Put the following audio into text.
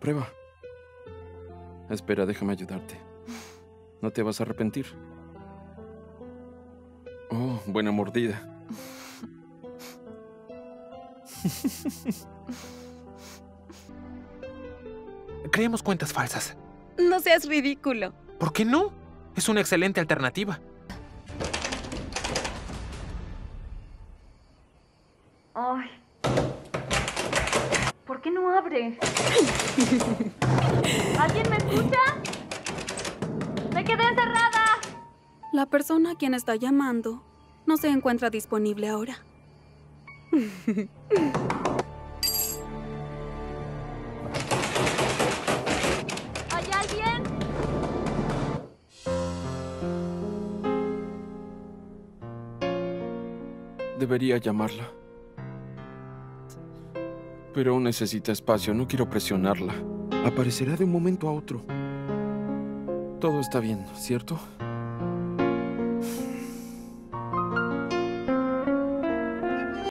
Prueba. Espera, déjame ayudarte. No te vas a arrepentir. Oh, buena mordida. Creemos cuentas falsas. No seas ridículo. ¿Por qué no? Es una excelente alternativa. Ay. ¿Por qué no abre? ¿Alguien me escucha? ¡Me quedé encerrada! La persona a quien está llamando no se encuentra disponible ahora. ¿Hay alguien? Debería llamarla. Pero aún necesita espacio, no quiero presionarla. Aparecerá de un momento a otro. Todo está bien, ¿cierto?